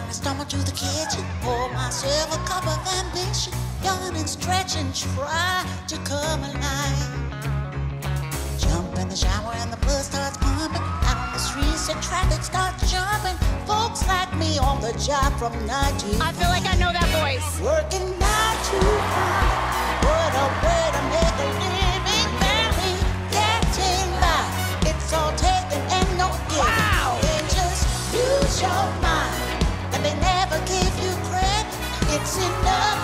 I stumble to the kitchen, pour myself a cup of ambition, yawn and stretch and try to come alive. Jump in the shower and the blood starts pumping. Out on the streets and traffic starts jumping. Folks like me on the job from 9 to 5. I feel like I know that voice. Working 9 to 5. What a way to make a living, barely getting by. It's all taken and no giving. Wow. They just use your mind, and they never give you credit. It's enough